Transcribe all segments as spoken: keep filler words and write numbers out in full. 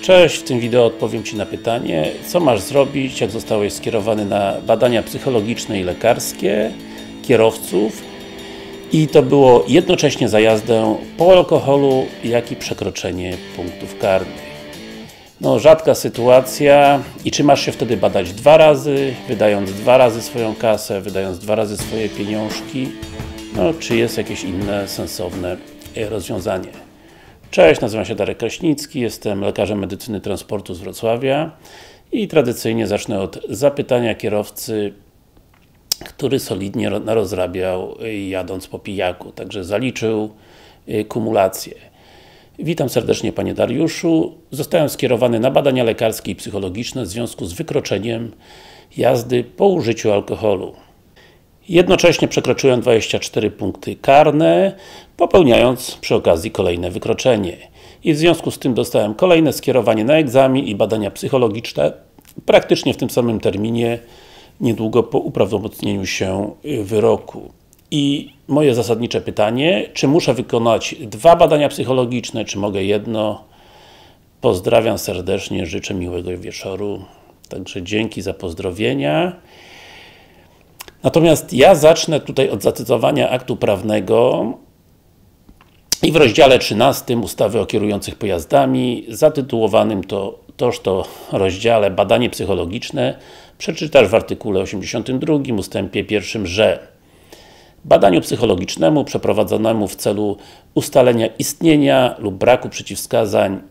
Cześć, w tym wideo odpowiem Ci na pytanie, co masz zrobić, jak zostałeś skierowany na badania psychologiczne i lekarskie kierowców i to było jednocześnie za jazdę po alkoholu, jak i przekroczenie punktów karnych. No, rzadka sytuacja i czy masz się wtedy badać dwa razy, wydając dwa razy swoją kasę, wydając dwa razy swoje pieniążki, no, czy jest jakieś inne, sensowne rozwiązanie. Cześć, nazywam się Darek Kraśnicki, jestem lekarzem medycyny transportu z Wrocławia i tradycyjnie zacznę od zapytania kierowcy, który solidnie narozrabiał jadąc po pijaku, także zaliczył kumulację. Witam serdecznie Panie Dariuszu. Zostałem skierowany na badania lekarskie i psychologiczne w związku z wykroczeniem jazdy po użyciu alkoholu. Jednocześnie przekroczyłem dwadzieścia cztery punkty karne, popełniając przy okazji kolejne wykroczenie. I w związku z tym dostałem kolejne skierowanie na egzamin i badania psychologiczne praktycznie w tym samym terminie, niedługo po uprawomocnieniu się wyroku. I moje zasadnicze pytanie, czy muszę wykonać dwa badania psychologiczne, czy mogę jedno? Pozdrawiam serdecznie, życzę miłego wieczoru. Także dzięki za pozdrowienia. Natomiast ja zacznę tutaj od zacytowania aktu prawnego i w rozdziale trzynastym ustawy o kierujących pojazdami, zatytułowanym to toż to rozdziale badanie psychologiczne, przeczytasz w artykule osiemdziesiątym drugim ustępie pierwszym, że badaniu psychologicznemu przeprowadzonemu w celu ustalenia istnienia lub braku przeciwwskazań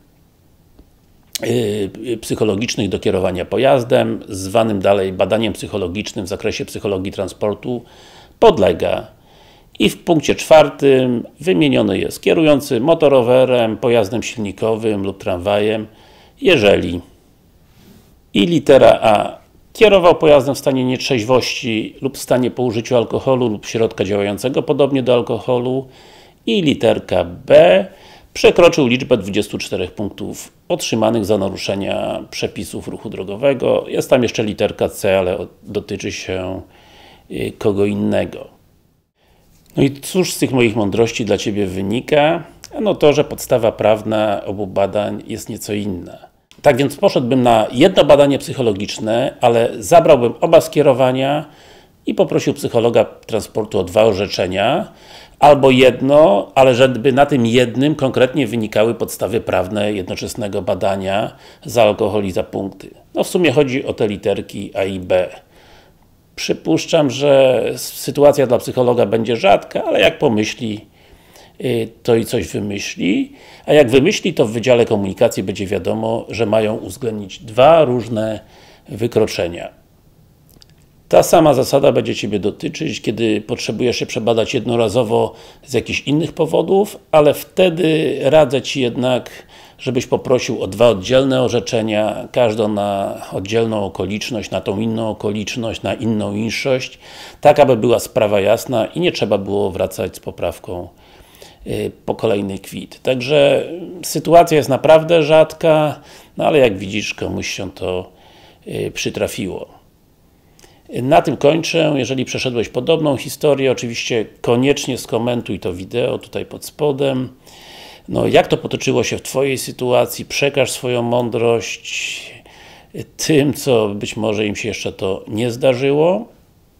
Yy, psychologicznych do kierowania pojazdem, zwanym dalej badaniem psychologicznym w zakresie psychologii transportu, podlega. I w punkcie czwartym wymieniony jest kierujący motorowerem, pojazdem silnikowym lub tramwajem, jeżeli i litera A kierował pojazdem w stanie nietrzeźwości lub w stanie po użyciu alkoholu lub środka działającego podobnie do alkoholu i literka B przekroczył liczbę dwudziestu czterech punktów otrzymanych za naruszenia przepisów ruchu drogowego. Jest tam jeszcze literka C, ale dotyczy się kogo innego. No i cóż z tych moich mądrości dla Ciebie wynika? No to, że podstawa prawna obu badań jest nieco inna. Tak więc poszedłbym na jedno badanie psychologiczne, ale zabrałbym oba skierowania i poprosił psychologa transportu o dwa orzeczenia, albo jedno, ale żeby na tym jednym konkretnie wynikały podstawy prawne jednoczesnego badania za alkohol i za punkty. No w sumie chodzi o te literki A i B. Przypuszczam, że sytuacja dla psychologa będzie rzadka, ale jak pomyśli, to i coś wymyśli, a jak wymyśli, to w Wydziale Komunikacji będzie wiadomo, że mają uwzględnić dwa różne wykroczenia. Ta sama zasada będzie Ciebie dotyczyć, kiedy potrzebujesz się przebadać jednorazowo z jakichś innych powodów, ale wtedy radzę Ci jednak, żebyś poprosił o dwa oddzielne orzeczenia, każdą na oddzielną okoliczność, na tą inną okoliczność, na inną inszość, tak aby była sprawa jasna i nie trzeba było wracać z poprawką po kolejny kwit. Także sytuacja jest naprawdę rzadka, no ale jak widzisz, komuś się to przytrafiło. Na tym kończę. Jeżeli przeszedłeś podobną historię, oczywiście koniecznie skomentuj to wideo tutaj pod spodem. No, jak to potoczyło się w Twojej sytuacji, przekaż swoją mądrość tym, co być może im się jeszcze to nie zdarzyło.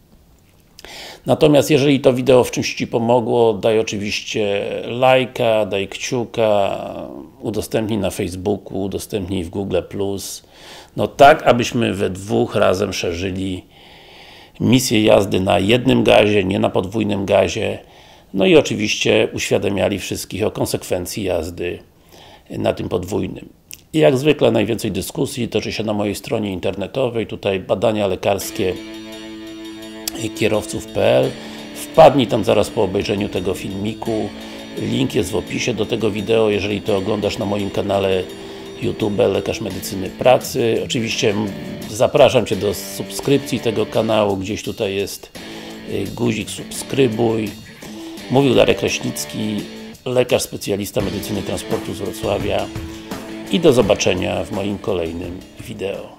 Natomiast jeżeli to wideo w czymś Ci pomogło, daj oczywiście lajka, daj kciuka, udostępnij na Facebooku, udostępnij w Google plus. No tak, abyśmy we dwóch razem szerzyli misję jazdy na jednym gazie, nie na podwójnym gazie. No i oczywiście uświadamiali wszystkich o konsekwencji jazdy na tym podwójnym. I jak zwykle najwięcej dyskusji toczy się na mojej stronie internetowej, tutaj badania lekarskie kierowców kropka p l. Wpadnij tam zaraz po obejrzeniu tego filmiku. Link jest w opisie do tego wideo, jeżeli to oglądasz na moim kanale YouTube Lekarz Medycyny Pracy. Oczywiście zapraszam Cię do subskrypcji tego kanału, gdzieś tutaj jest guzik subskrybuj. Mówił Darek Kraśnicki, lekarz specjalista medycyny transportu z Wrocławia i do zobaczenia w moim kolejnym wideo.